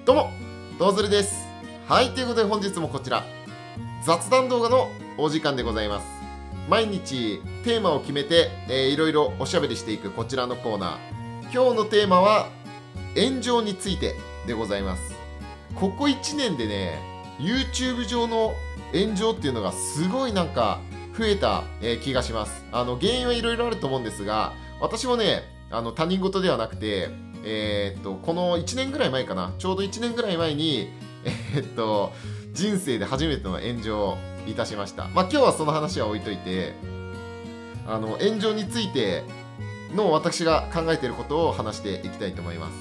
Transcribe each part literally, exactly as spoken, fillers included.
どうも、どうずるです。はい、ということで本日もこちら、雑談動画のお時間でございます。毎日テーマを決めて、えー、いろいろおしゃべりしていくこちらのコーナー。今日のテーマは、炎上についてでございます。ここいちねんでね、YouTube 上の炎上っていうのがすごいなんか増えた、えー、気がします。あの、原因はいろいろあると思うんですが、私もね、あの他人事ではなくて、えー、っとこのいちねんぐらい前かな、ちょうどいちねんぐらい前に、えー、っと人生で初めての炎上をいたしました。まあ今日はその話は置いといて、あの炎上についての私が考えていることを話していきたいと思います。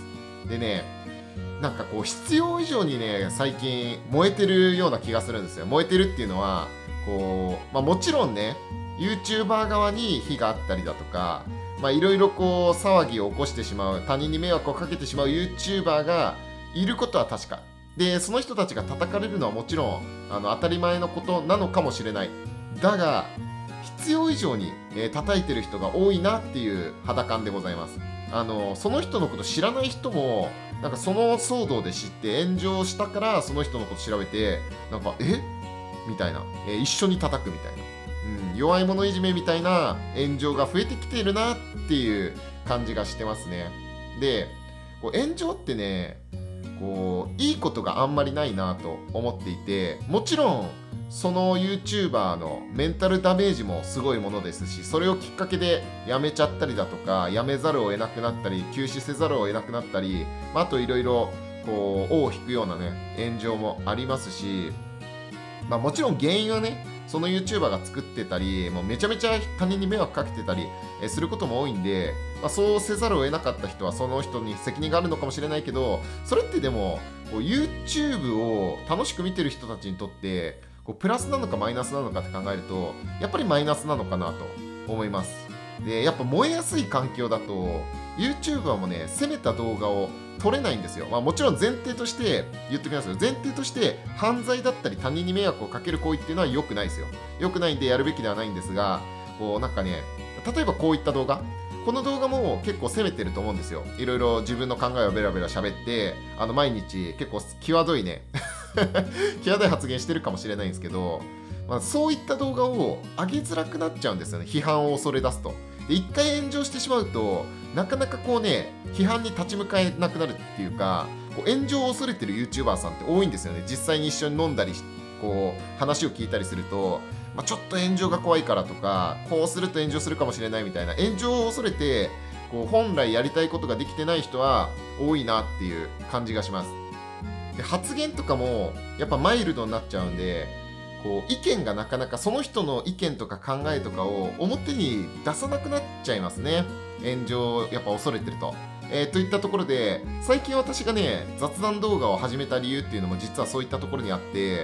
でね、なんかこう必要以上にね、最近燃えてるような気がするんですよ。燃えてるっていうのはこう、まあ、もちろんね YouTuber 側に非があったりだとか、まあいろいろこう騒ぎを起こしてしまう、他人に迷惑をかけてしまう YouTuber がいることは確かで、その人たちが叩かれるのはもちろんあの当たり前のことなのかもしれない。だが必要以上に、えー、叩いてる人が多いなっていう肌感でございます。あのその人のこと知らない人もなんかその騒動で知って炎上したからその人のこと調べて、なんかえみたいな、えー、一緒に叩くみたいな、うん、弱い者いじめみたいな炎上が増えてきているなっていう感じがしてますね。で、こう炎上ってね、こういいことがあんまりないなと思っていて、もちろんその YouTuber のメンタルダメージもすごいものですし、それをきっかけで辞めちゃったりだとか、辞めざるを得なくなったり、休止せざるを得なくなったり、まあ、あといろいろこう尾を引くようなね炎上もありますし、まあ、もちろん原因はねその YouTuber が作ってたり、もうめちゃめちゃ他人に迷惑かけてたりすることも多いんで、まあ、そうせざるを得なかった人はその人に責任があるのかもしれないけど、それってでもこう YouTube を楽しく見てる人たちにとってこうプラスなのかマイナスなのかって考えると、やっぱりマイナスなのかなと思います。で、やっぱ燃えやすい環境だと YouTuber もね攻めた動画を撮れないんですよ。まあ、もちろん前提として言っておきますよ。前提として犯罪だったり他人に迷惑をかける行為っていうのは良くないですよ。良くないんでやるべきではないんですが、こうなんかね、例えばこういった動画、この動画も結構攻めてると思うんですよ。いろいろ自分の考えをベラベラ喋って、あの毎日結構際どいね際どい発言してるかもしれないんですけど、まあ、そういった動画を上げづらくなっちゃうんですよね。批判を恐れ出すと。で、一回炎上してしまうとなかなかこうね批判に立ち向かえなくなるっていうか、こう炎上を恐れてる YouTuber さんって多いんですよね。実際に一緒に飲んだりこう話を聞いたりすると、まあ、ちょっと炎上が怖いからとか、こうすると炎上するかもしれないみたいな、炎上を恐れてこう本来やりたいことができてない人は多いなっていう感じがします。で、発言とかもやっぱマイルドになっちゃうんで、こう意見がなかなかその人の意見とか考えとかを表に出さなくなっちゃいますね。炎上をやっぱ恐れてると。えー、といったところで、最近私がね雑談動画を始めた理由っていうのも実はそういったところにあって、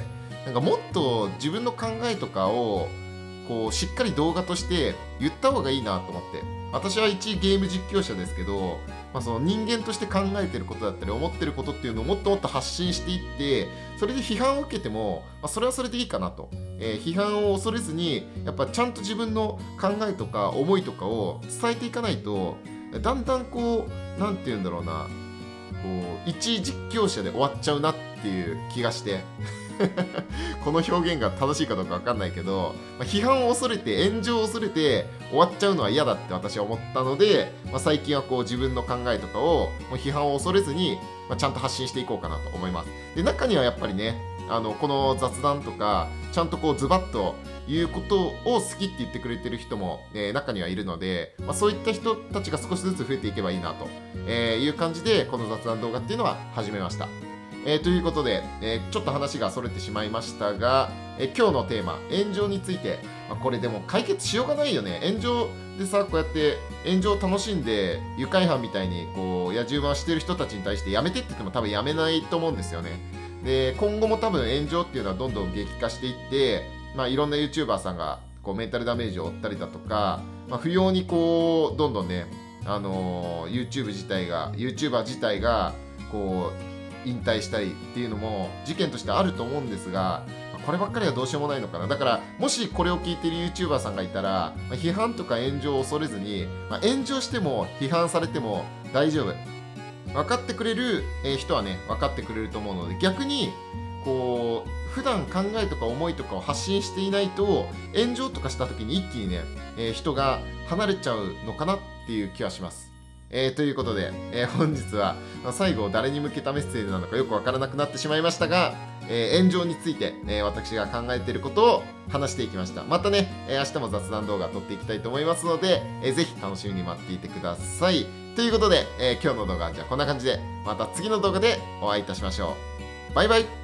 なんかもっと自分の考えとかをこうしっかり動画として言った方がいいなと思って。私は一ゲーム実況者ですけど、まあ、その人間として考えてることだったり思ってることっていうのをもっともっと発信していって、それで批判を受けても、まあ、それはそれでいいかなと、えー、批判を恐れずにやっぱちゃんと自分の考えとか思いとかを伝えていかないと、だんだんこうなんて言うんだろうな、こう一実況者で終わっちゃうなっていう気がしてこの表現が正しいかどうか分かんないけど、まあ、批判を恐れて炎上を恐れて終わっちゃうのは嫌だって私は思ったので、まあ、最近はこう自分の考えとかをもう批判を恐れずに、まあ、ちゃんと発信していこうかなと思います。で、中にはやっぱりね、あのこの雑談とかちゃんとこうズバッということを好きって言ってくれてる人も、えー、中にはいるので、まあ、そういった人たちが少しずつ増えていけばいいなという感じで、この雑談動画っていうのは始めました。えー、ということで、えー、ちょっと話がそれてしまいましたが、えー、今日のテーマ、炎上について、まあ、これでも解決しようがないよね。炎上でさ、こうやって炎上を楽しんで愉快犯みたいにこう野獣馬してる人たちに対してやめてって言っても多分やめないと思うんですよね。で、今後も多分炎上っていうのはどんどん激化していって、まあ、いろんな YouTuber さんがこうメンタルダメージを負ったりだとか、まあ、不要にこうどんどんね、あのー、YouTube 自体が YouTuber 自体がこう引退したりっていうのも事件としてあると思うんですが、こればっかりはどうしようもないのかな。だからもしこれを聞いている YouTuber さんがいたら、まあ、批判とか炎上を恐れずに、まあ、炎上しても批判されても大丈夫。 分かってくれる、えー人はね分かってくれると思うので、逆にこう普段考えとか思いとかを発信していないと、炎上とかした時に一気にね、えー人が離れちゃうのかなっていう気はします。えーということで、えー本日はまあ最後誰に向けたメッセージなのかよくわからなくなってしまいましたが、えー炎上について、えー私が考えていることを話していきました。またね、えー明日も雑談動画撮っていきたいと思いますので、えーぜひ楽しみに待っていてください。ということで、えー今日の動画はじゃあこんな感じで、また次の動画でお会いいたしましょう。バイバイ。